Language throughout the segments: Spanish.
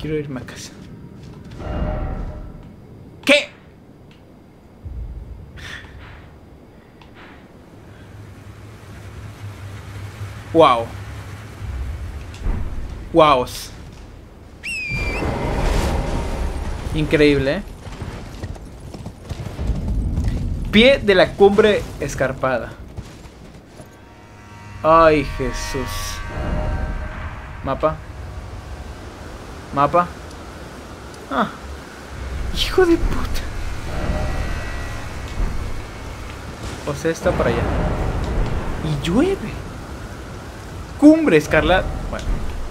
Quiero irme a casa. ¿Qué? Wow. Wow. Increíble, ¿eh? Pie de la cumbre escarpada. Ay, Jesús. Mapa. Mapa. Ah. Hijo de puta. O sea, está para allá. Y llueve. Cumbre escarlata. Bueno.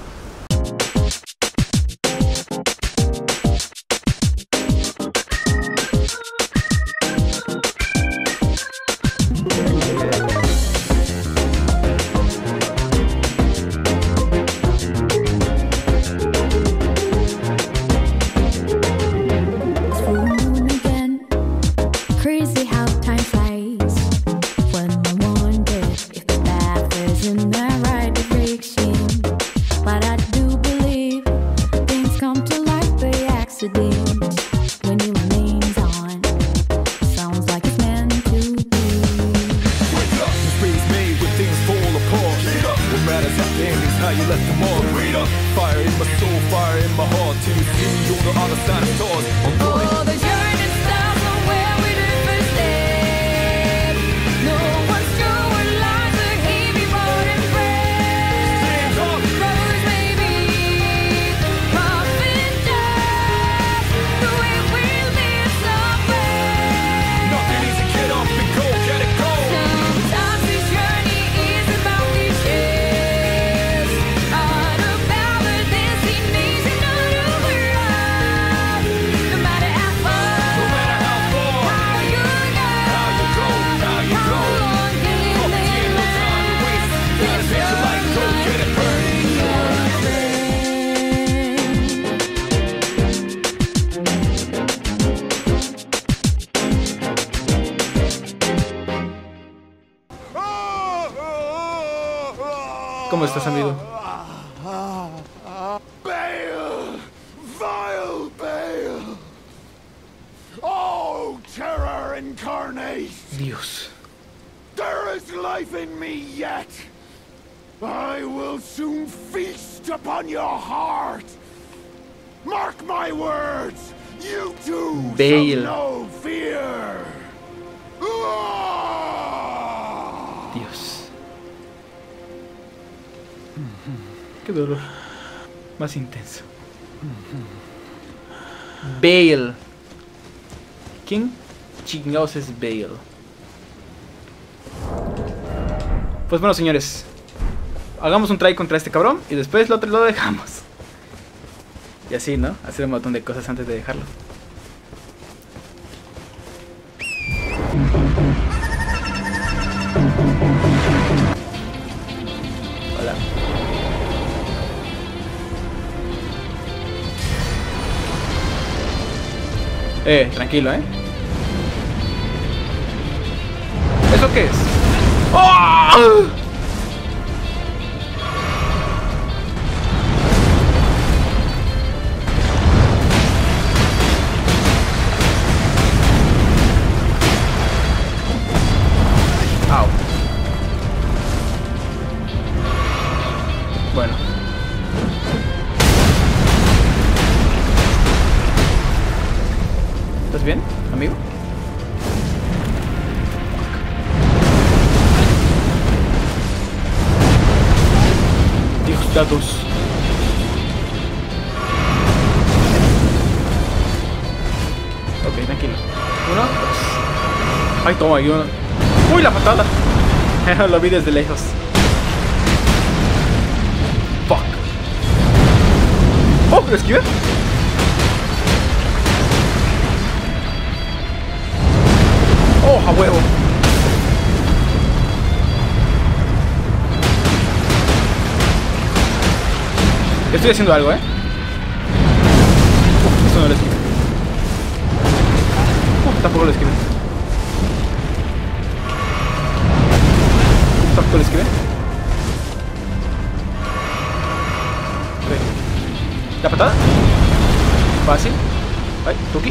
¿Cómo estás, amigo? Bale! Vile Bale! Oh, terror incarnate! Dios. There is life in me yet! I will soon feast upon your heart! Mark my words! You too Bale. shall know fear! Dios. Qué dolor. Más intenso. Bale. ¿Quién chingados es Bale? Pues bueno, señores, hagamos un try contra este cabrón y después lo otro lo dejamos. Y así, ¿no? Hacer un montón de cosas antes de dejarlo. Hola. Tranquilo, ¿eh? ¿Eso qué es? ¡Oh! Au. Bueno. ¿Estás bien, amigo? Dios, datos. Ok, tranquilo. Uno, dos. Ay, toma, y uno. ¡Uy, la patada! Lo vi desde lejos. Fuck. Oh, ¿lo esquivé? ¡Oh, a huevo! Estoy haciendo algo, ¿eh? Esto no lo esquivé. Tampoco lo esquivé. Tampoco lo esquivé. Ok. ¿La patada? Fácil. Ay, Tuki.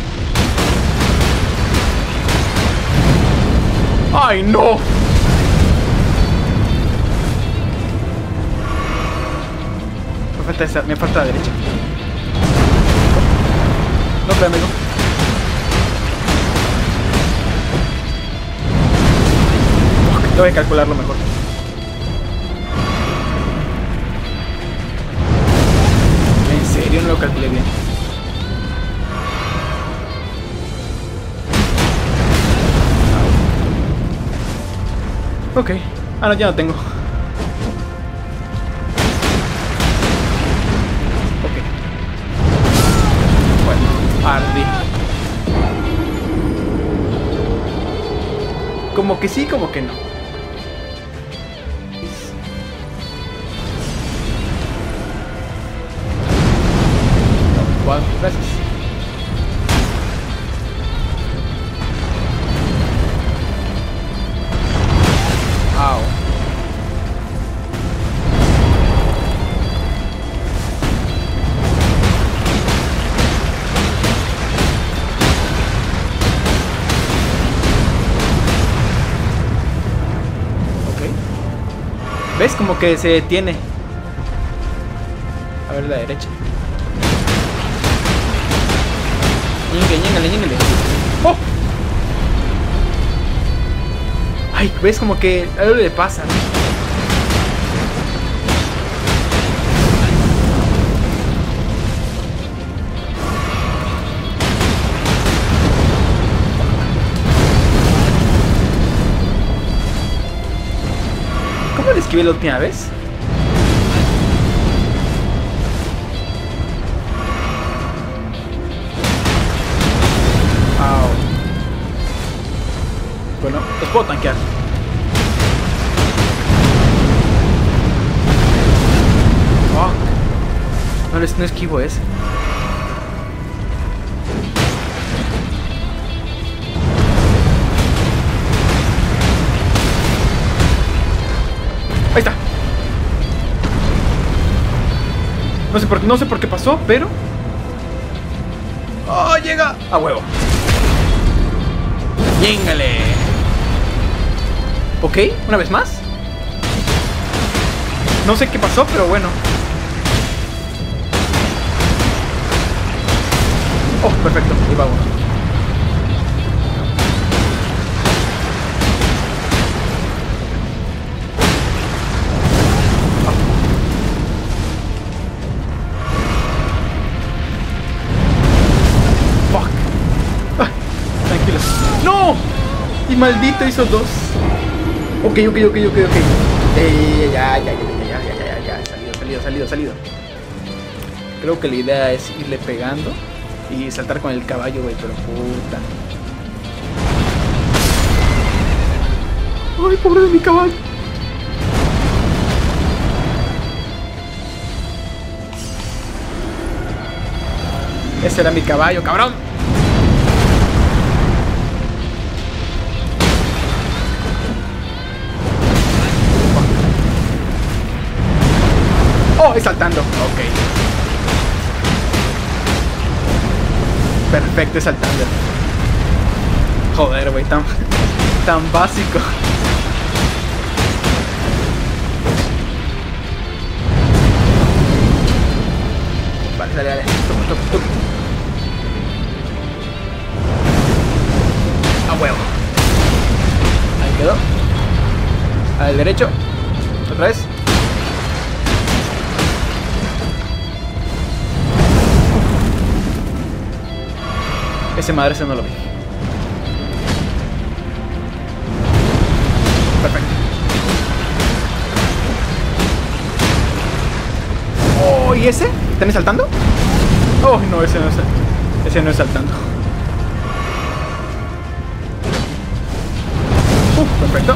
¡Ay, no! Me falta la derecha. No, pero amigo. Tengo que calcularlo mejor. ¿En serio no lo calculé bien? Ok. Ah, no, ya no tengo. Ok. Bueno, ardí. Como que sí, como que no. Gracias. Au. Ok. ¿Ves? Como que se detiene. A ver la derecha. Ñéngale. ¡Oh! Ay, ves como que algo le pasa. ¿Cómo le esquivé la última vez? Bueno, los puedo tanquear. Oh. No esquivo ese. Ahí está. No sé por qué pasó, pero... ¡Oh, llega! ¡A huevo! ¡Ñéngale! Ok, una vez más. No sé qué pasó, pero bueno. Oh, perfecto, ahí va uno. Fuck. Ah, tranquilos. ¡No! Y maldito hizo dos. Ok. Ya. Salido. Creo que la idea es irle pegando y saltar con el caballo, güey, pero puta. Ay, pobre de mi caballo. Ese era mi caballo, cabrón. Oh, es saltando. Ok. Perfecto, es saltando. Joder, güey, tan básico. Vale, dale. Toma. A huevo. Ahí quedó. Al derecho. Otra vez. Ese madre no lo vi. Perfecto. Oh, ¿y ese? ¿Están saltando? Oh, no, ese no es saltando. Perfecto.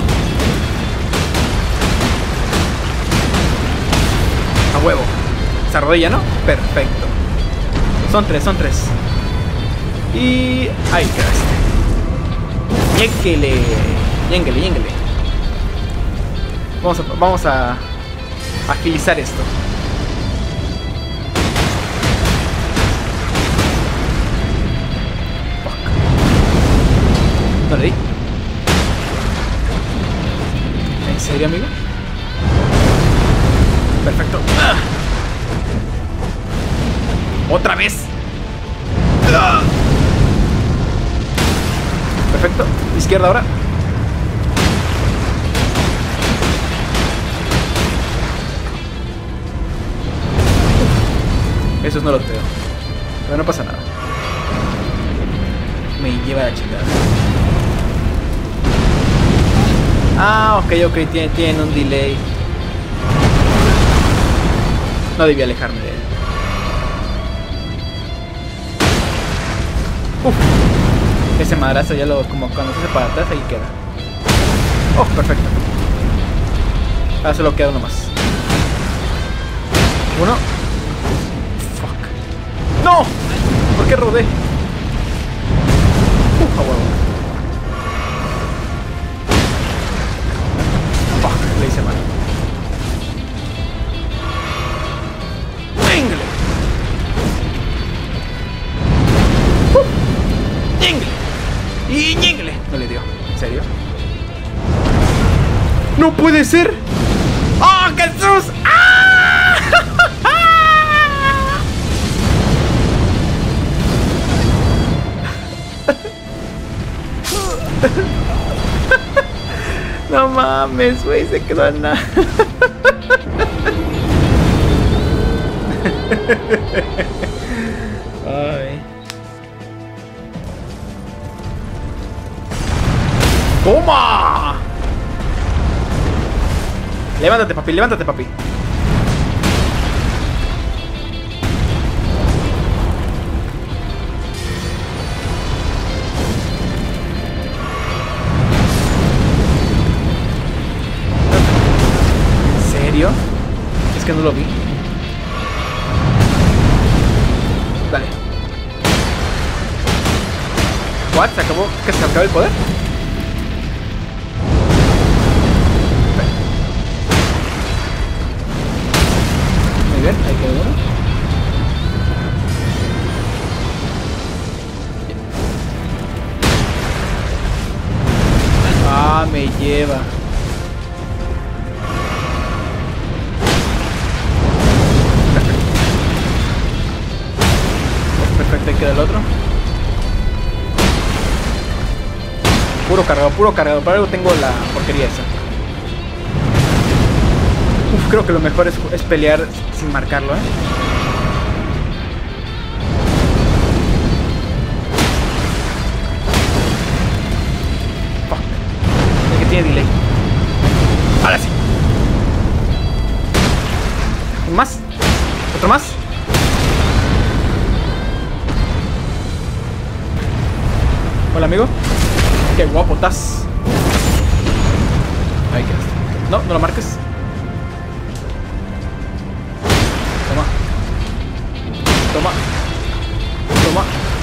A huevo. Se arrodilla, ¿no? Perfecto. Son tres. Y... ahí quedaste. Ñénguele. Vamos a agilizar esto. No le di. ¿En serio, amigo? Perfecto. ¡Otra vez! Perfecto. Izquierda ahora. Esos no los veo. Pero no pasa nada. Me lleva la chingada. Ah, ok, tienen un delay. No debía alejarme de él. Uf. Ese madrazo ya lo, como cuando se hace para atrás, ahí queda. Oh, perfecto. Ahora solo queda uno más. Uno. Fuck. ¡No! ¿Por qué rodé? A huevo. Fuck, le hice mal. ¡Ñingle! ¡Ñingle! ¡Y ñingle! No le dio. ¿En serio? ¡No puede ser! ¡Oh, Jesús! ¡Ah! No mames, güey, se quedó en nada. Ay. ¡Toma! Levántate, papi, levántate, papi. Es que no lo vi. Dale. ¿What? ¿Se acabó? ¿Que se acabó el poder? Muy bien, ahí quedó uno. Ah, me lleva. Perfecto, ahí queda el otro. Puro cargado. Para algo tengo la porquería esa. Uf, creo que lo mejor es pelear sin marcarlo, ¿eh? Fuck. El que tiene delay. Ahora sí. ¿Un más? ¿Otro más? Hola, amigo. Qué guapo estás. Ahí quedaste. No, no lo marques. Toma. Toma. Toma.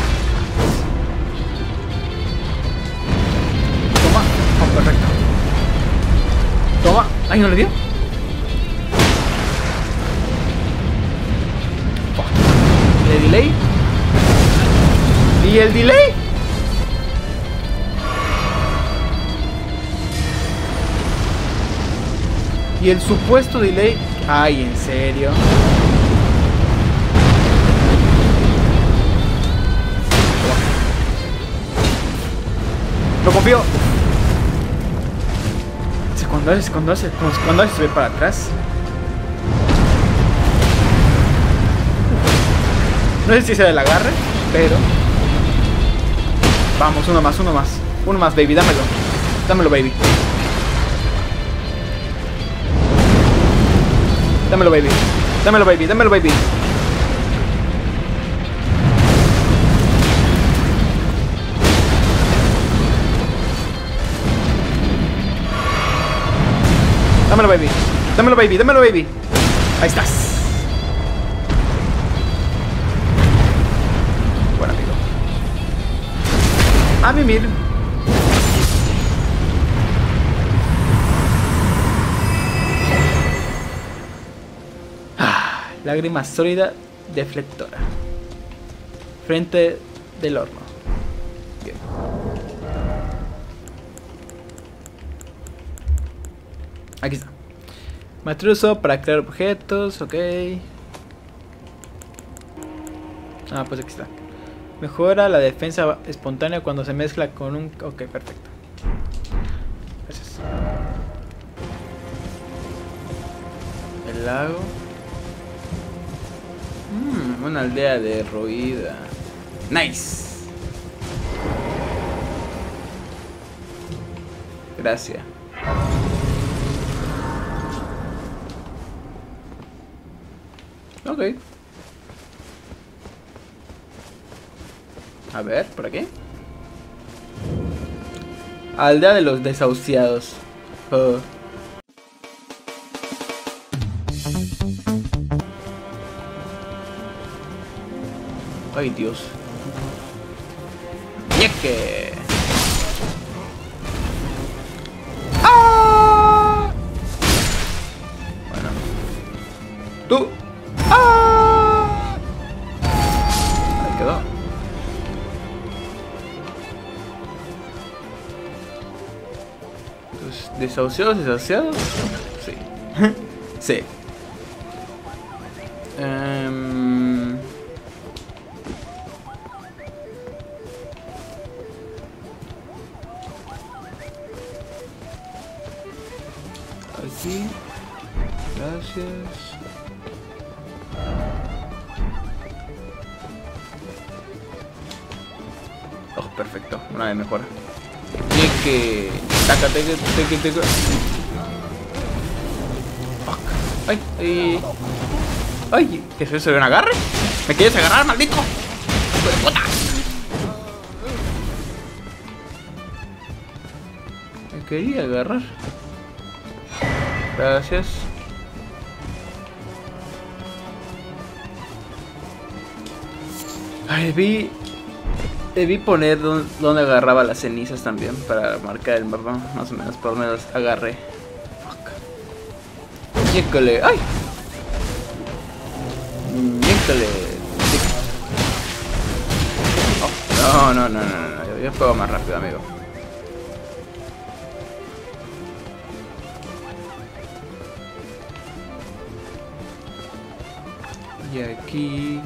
Toma. Oh, perfecto. Toma. Ay, ¿no le dio? Oh. ¿Y el delay? ¿Y el delay? Y el supuesto delay. Ay, ¿en serio? Lo confío. Cuando hace subir para atrás. No sé si sea del agarre, pero vamos, uno más. Uno más, baby, dámelo. Dámelo, baby. Dámelo, baby. Dámelo, baby. Dámelo, baby. Dámelo, baby. Dámelo, baby. Dámelo, baby. Ahí estás. Buen amigo. A mimir. Lágrima sólida deflectora. Frente del horno. Bien. Aquí está. Matruso para crear objetos, ok. Ah, pues aquí está. Mejora la defensa espontánea cuando se mezcla con un... Ok, perfecto. Gracias. El lago. Una aldea derruida. Nice. Gracias. Ok. A ver, ¿por aquí? Aldea de los desahuciados. Oh. Ay, Dios. ¡Ñeque! ¡Ah! Bueno. ¡Tú! ¡Ah! Ahí quedó. Pues, ¿desahuciados, desahuciados? Sí. Sí. Así. Gracias. Oh, perfecto. Una vez mejora. Que taca, teca. Fuck. Ay, ay. Ay, ¿qué es eso de un agarre? ¿Me quieres agarrar, maldito? ¡Hijo de puta! Me quería agarrar. Gracias. Ay, debí poner donde agarraba las cenizas también para marcar el mapa, más o menos, por donde las agarré. Fuck. Ñécole. ¡Ay! Ñécole. Oh, no. Yo juego más rápido, amigo. Y aquí...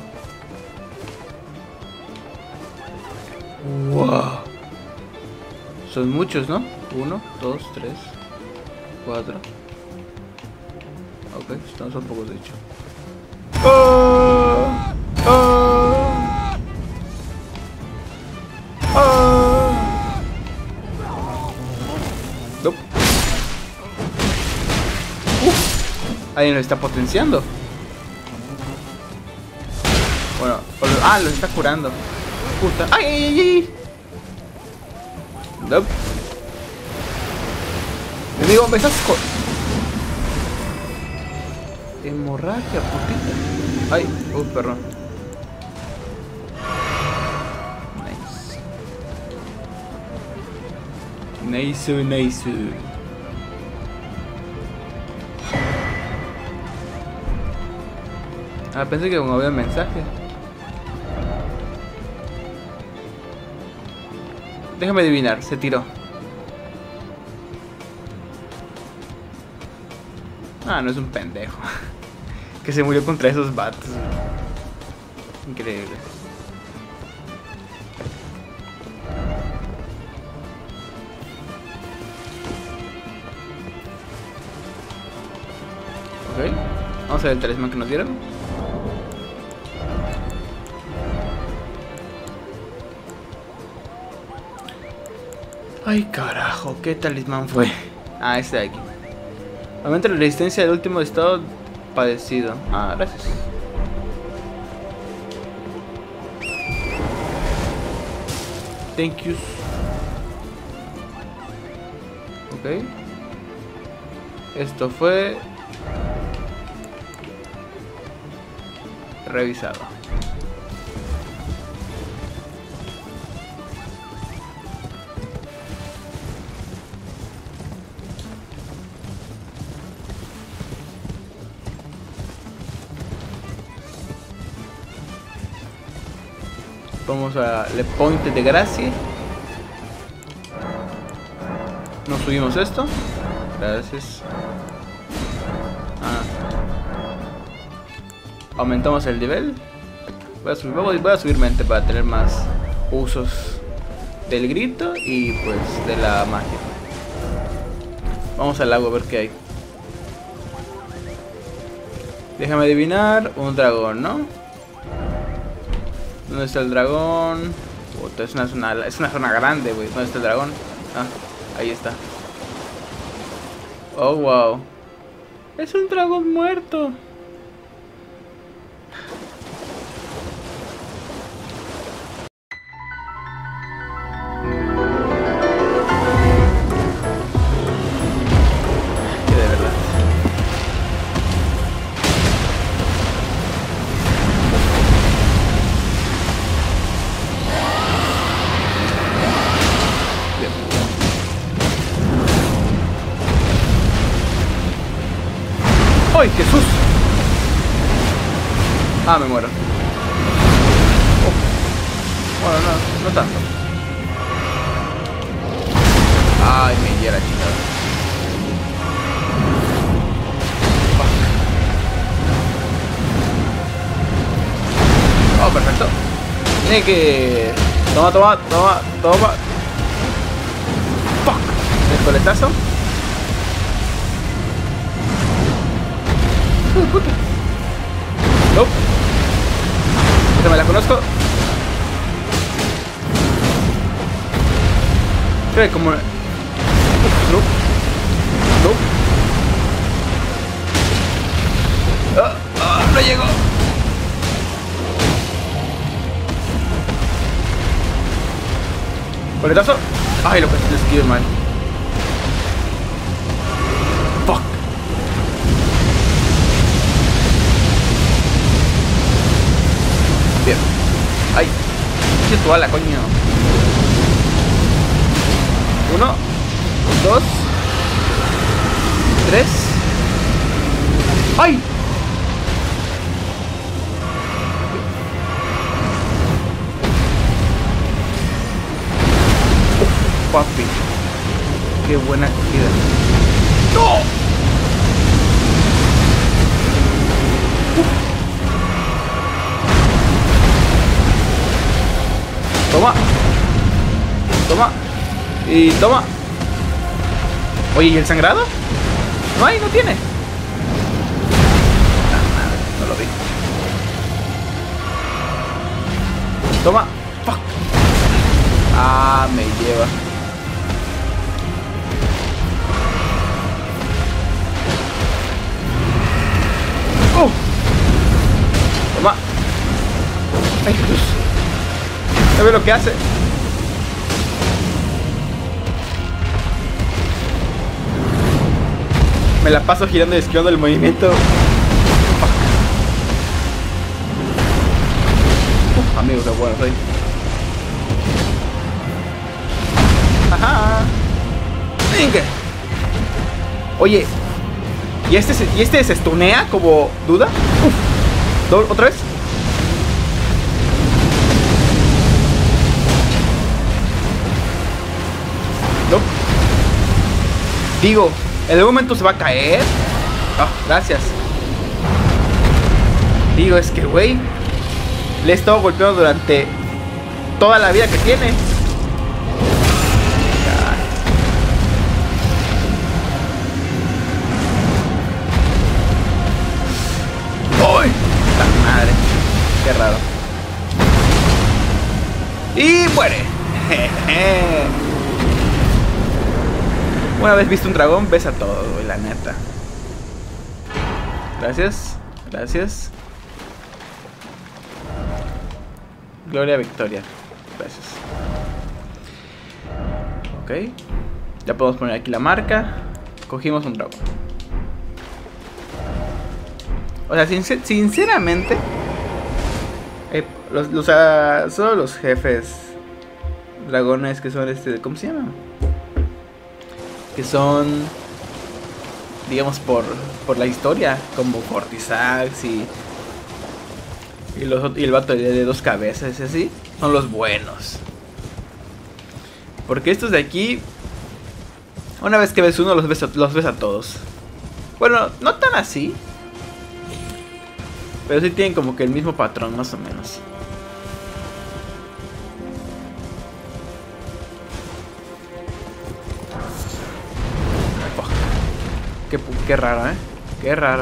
¡Wow! Son muchos, ¿no? 1, 2, 3, 4. Ok, son pocos de hecho. ¡Oh! ¡Oh! ¡Oh! Nope. Alguien lo está potenciando. Bueno, lo está curando. Puta. ¡Ay! Nope. Me digo, me estás hemorragia, putita. Ay, perdón. Nice. Ah, pensé que como había mensaje. Déjame adivinar, se tiró. Ah, no es un pendejo. Que se murió contra esos vatos. Increíble. Ok. Vamos a ver el talismán que nos dieron. Ay, carajo, ¿qué talismán fue? Ah, este de aquí. Aumenta la resistencia del último estado padecido. Ah, gracias. Thank you. Ok. Esto fue revisado. Vamos a Le Point de Gracia. Nos subimos esto. Gracias. aumentamos el nivel. Voy a subir mente para tener más usos del grito y pues de la magia. Vamos al lago a ver qué hay. Déjame adivinar, un dragón, ¿no? ¿Dónde está el dragón? Puta, es una zona grande, güey. ¿Dónde está el dragón? Ah, ahí está. Oh, wow. Es un dragón muerto. Que de verdad. Bien. ¡Ay, Jesús! Ah, me muero. Oh. Bueno, no tanto. Ay, me hiera, chingada. Oh, perfecto. Tiene que... Toma. Fuck. El coletazo. Puta. Nope. Esta me la conozco. Creo que como... Nope. No llego. Coletazo. Ay, lo que se esquive mal. Fuck. Bien. Ay. ¿Qué tu ala, coño? 1, 2, 3. ¡Ay! Papi, qué buena acogida. ¡No! Toma. Y toma. Oye, ¿y el sangrado? No hay, no tiene. No lo vi. Toma. Fuck. Ah, me lleva. Toma. Ay, Jesús. ¿No ve lo que hace? Me la paso girando y esquivando el movimiento. Amigo, qué bueno soy. Ajá. Venga. Oye, ¿y este se stunea como duda? ¿Otra vez? No. Digo, ¿en algún momento se va a caer? Ah, gracias. Digo, es que, güey, le he estado golpeando durante toda la vida que tiene. ¡Uy! ¡La madre! Qué raro. Y muere. Una vez visto un dragón, ves a todo, güey, la neta. Gracias. Gracias. Gloria Victoria. Gracias. Ok. Ya podemos poner aquí la marca. Cogimos un dragón. O sea, sinceramente, solo los jefes dragones que son ¿cómo se llama? Que son, digamos, por la historia, como Cortisax y el vato de dos cabezas y así, son los buenos. Porque estos de aquí, una vez que ves uno, los ves a todos. Bueno, no tan así. Pero sí tienen como que el mismo patrón, más o menos. Qué raro, ¿eh? Qué raro.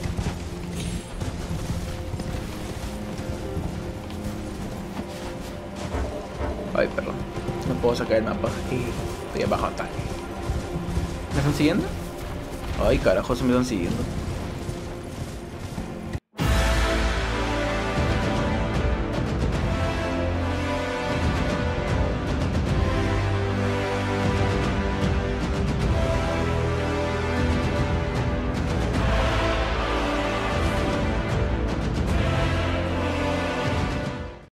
Ay, perdón. No puedo sacar el mapa. Estoy abajo ataque. ¿Me están siguiendo? Ay, carajo, se me están siguiendo.